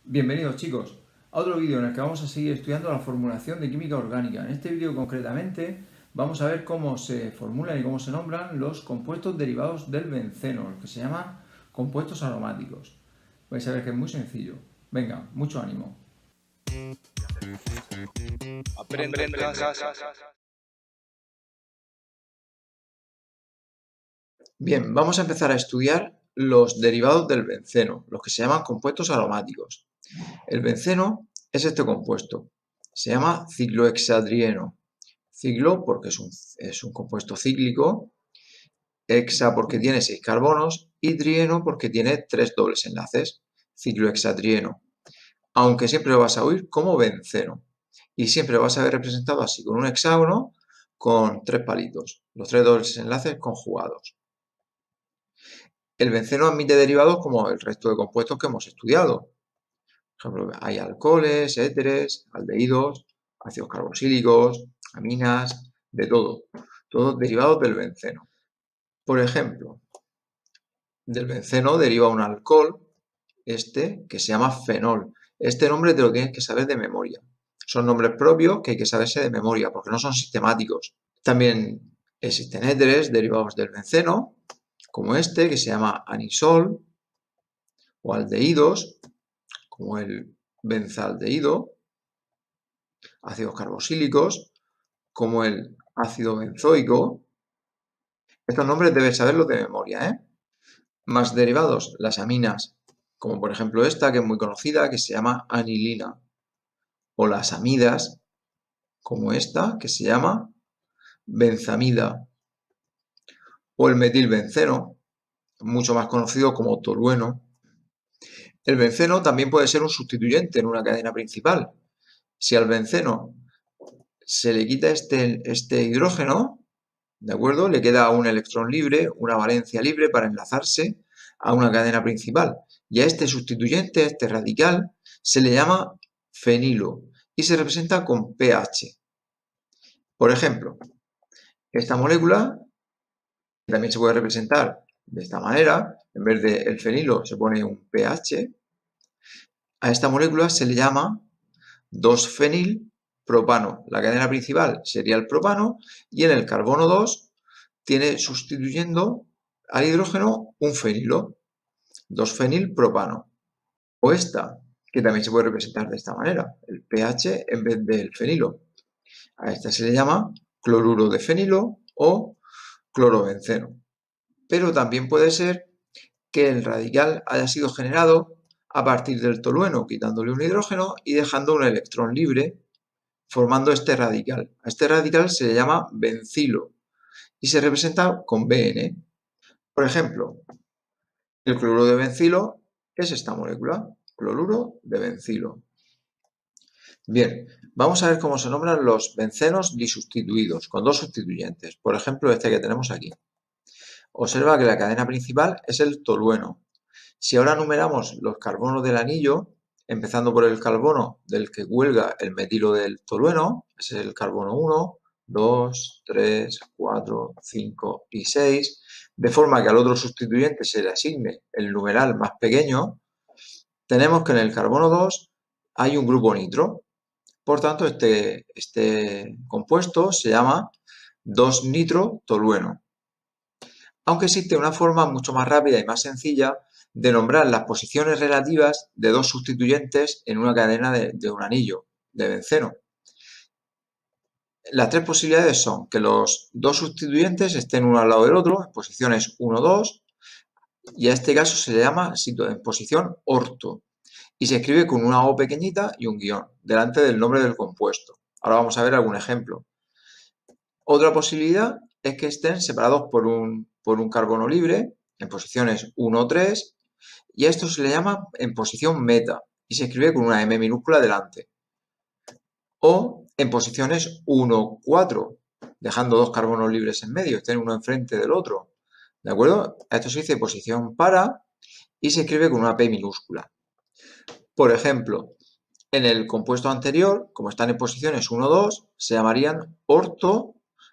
Bienvenidos chicos a otro vídeo en el que vamos a seguir estudiando la formulación de química orgánica. En este vídeo concretamente vamos a ver cómo se formulan y cómo se nombran los compuestos derivados del benceno, los que se llaman compuestos aromáticos. Vais a ver que es muy sencillo. Venga, mucho ánimo. Aprende en casa. Bien, vamos a empezar a estudiar los derivados del benceno, los que se llaman compuestos aromáticos. El benceno es este compuesto, se llama ciclohexadrieno. Ciclo porque es un compuesto cíclico, hexa porque tiene 6 carbonos y drieno porque tiene 3 dobles enlaces, ciclohexadrieno. Aunque siempre lo vas a oír como benceno y siempre lo vas a ver representado así, con un hexágono con 3 palitos, los 3 dobles enlaces conjugados. El benceno admite derivados como el resto de compuestos que hemos estudiado. Por ejemplo, hay alcoholes, éteres, aldehídos, ácidos carboxílicos, aminas, de todo. Todos derivados del benceno. Por ejemplo, del benceno deriva un alcohol, que se llama fenol. Este nombre te lo tienes que saber de memoria. Son nombres propios que hay que saberse de memoria porque no son sistemáticos. También existen éteres derivados del benceno, como que se llama anisol, o aldehídos, como el benzaldehído, ácidos carboxílicos, como el ácido benzoico. Estos nombres debes saberlos de memoria, ¿eh? Más derivados, las aminas, como por ejemplo esta, que es muy conocida, que se llama anilina, o las amidas, como esta, que se llama benzamida, o el metilbenceno, mucho más conocido como tolueno. El benceno también puede ser un sustituyente en una cadena principal. Si al benceno se le quita este hidrógeno, ¿de acuerdo? Le queda un electrón libre, una valencia libre para enlazarse a una cadena principal. Y a este sustituyente, a este radical, se le llama fenilo y se representa con pH. Por ejemplo, esta molécula también se puede representar de esta manera. En vez del fenilo se pone un pH. A esta molécula se le llama 2-fenilpropano. La cadena principal sería el propano y en el carbono 2 tiene sustituyendo al hidrógeno un fenilo, 2-fenilpropano. O esta, que también se puede representar de esta manera, el pH en vez del fenilo. A esta se le llama cloruro de fenilo o clorobenceno. Pero también puede ser que el radical haya sido generado a partir del tolueno, quitándole un hidrógeno y dejando un electrón libre, formando este radical. A este radical se le llama bencilo y se representa con Bn. Por ejemplo, el cloruro de bencilo es esta molécula, cloruro de bencilo. Bien, vamos a ver cómo se nombran los bencenos disustituidos, con dos sustituyentes. Por ejemplo, este que tenemos aquí. Observa que la cadena principal es el tolueno. Si ahora numeramos los carbonos del anillo, empezando por el carbono del que cuelga el metilo del tolueno, es el carbono 1, 2, 3, 4, 5 y 6, de forma que al otro sustituyente se le asigne el numeral más pequeño, tenemos que en el carbono 2 hay un grupo nitro. Por tanto, este compuesto se llama 2-nitrotolueno. Aunque existe una forma mucho más rápida y más sencilla de nombrar las posiciones relativas de dos sustituyentes en una cadena de un anillo de benceno. Las tres posibilidades son que los dos sustituyentes estén uno al lado del otro en posiciones 1, 2 y a este caso se le llama en posición orto y se escribe con una O pequeñita y un guión delante del nombre del compuesto. Ahora vamos a ver algún ejemplo. Otra posibilidad es que estén separados por un carbono libre en posiciones 1, 3 y a esto se le llama en posición meta y se escribe con una M minúscula delante. O en posiciones 1, 4, dejando dos carbonos libres en medio, estén uno enfrente del otro. ¿De acuerdo? A esto se dice posición para y se escribe con una P minúscula. Por ejemplo, en el compuesto anterior, como están en posiciones 1, 2, se llamarían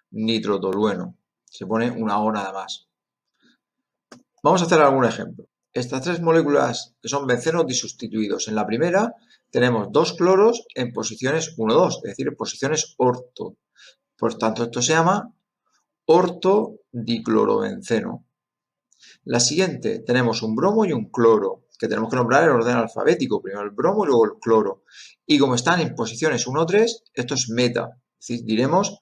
ortonitrotolueno. Se pone una O nada más. Vamos a hacer algún ejemplo. estas tres moléculas que son bencenos disustituidos. En la primera tenemos dos cloros en posiciones 1, 2, es decir, en posiciones orto. Por tanto, esto se llama ortodiclorobenceno. La siguiente tenemos un bromo y un cloro, que tenemos que nombrar en orden alfabético, primero el bromo y luego el cloro. Y como están en posiciones 1, 3, esto es meta, es decir, diremos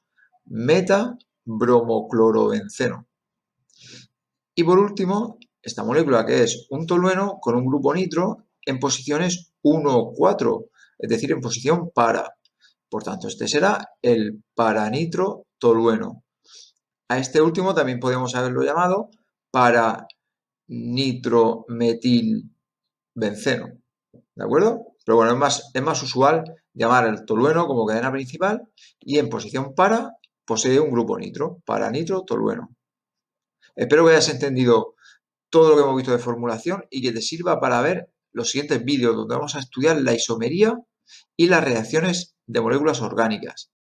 metabromoclorobenceno. Y por último, esta molécula que es un tolueno con un grupo nitro en posiciones 1, 4, es decir, en posición para. Por tanto, este será el paranitrotolueno. A este último también podemos haberlo llamado paranitrometilbenceno, ¿de acuerdo? Pero bueno, es más usual llamar el tolueno como cadena principal y en posición para posee un grupo nitro, paranitrotolueno. Espero que hayas entendido todo lo que hemos visto de formulación y que te sirva para ver los siguientes vídeos donde vamos a estudiar la isomería y las reacciones de moléculas orgánicas.